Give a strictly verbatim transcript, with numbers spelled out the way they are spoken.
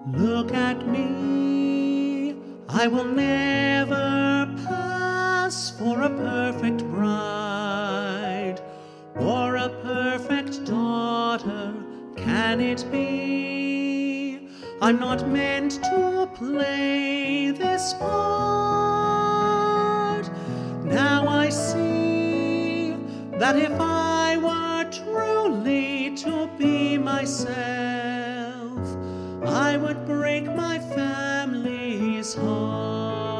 Look at me, I will never pass for a perfect bride or a perfect daughter, can it be? I'm not meant to play this part. Now I see that if I were truly to be myself, I would break my family's heart.